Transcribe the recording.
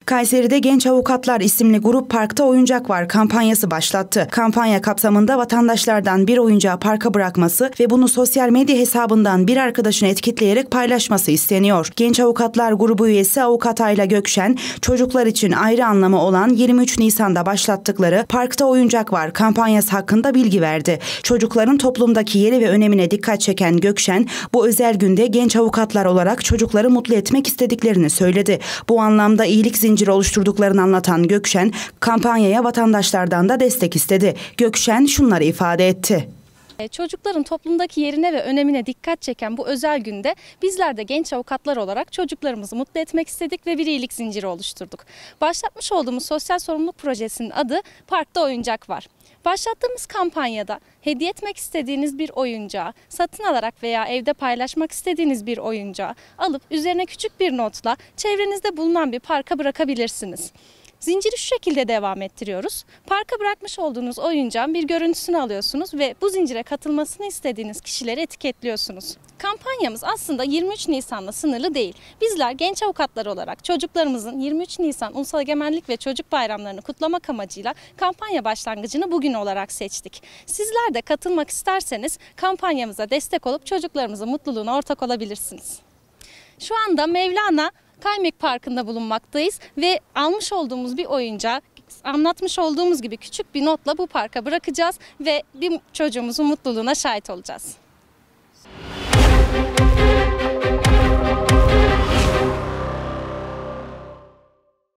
Kayseri'de Genç Avukatlar isimli grup parkta oyuncak var kampanyası başlattı. Kampanya kapsamında vatandaşlardan bir oyuncağı parka bırakması ve bunu sosyal medya hesabından bir arkadaşını etiketleyerek paylaşması isteniyor. Genç Avukatlar grubu üyesi Avukat Ayla Gökşen, çocuklar için ayrı anlamı olan 23 Nisan'da başlattıkları Parkta Oyuncak Var kampanyası hakkında bilgi verdi. Çocukların toplumdaki yeri ve önemine dikkat çeken Gökşen, bu özel günde genç avukatlar olarak çocukları mutlu etmek istediklerini söyledi. Bu anlamda iyilik zinciri oluşturduklarını anlatan Gökşen, kampanyaya vatandaşlardan da destek istedi. Gökşen şunları ifade etti. Çocukların toplumdaki yerine ve önemine dikkat çeken bu özel günde bizler de genç avukatlar olarak çocuklarımızı mutlu etmek istedik ve bir iyilik zinciri oluşturduk. Başlatmış olduğumuz sosyal sorumluluk projesinin adı Parkta Oyuncak Var. Başlattığımız kampanyada hediye etmek istediğiniz bir oyuncağı, satın alarak veya evde paylaşmak istediğiniz bir oyuncağı alıp üzerine küçük bir notla çevrenizde bulunan bir parka bırakabilirsiniz. Zinciri şu şekilde devam ettiriyoruz. Parka bırakmış olduğunuz oyuncağın bir görüntüsünü alıyorsunuz ve bu zincire katılmasını istediğiniz kişileri etiketliyorsunuz. Kampanyamız aslında 23 Nisan'la sınırlı değil. Bizler genç avukatlar olarak çocuklarımızın 23 Nisan Ulusal Egemenlik ve Çocuk Bayramlarını kutlamak amacıyla kampanya başlangıcını bugün olarak seçtik. Sizler de katılmak isterseniz kampanyamıza destek olup çocuklarımızın mutluluğuna ortak olabilirsiniz. Şu anda Mevlana Kaymik Parkı'nda bulunmaktayız ve almış olduğumuz bir oyuncağı anlatmış olduğumuz gibi küçük bir notla bu parka bırakacağız ve bir çocuğumuzun mutluluğuna şahit olacağız.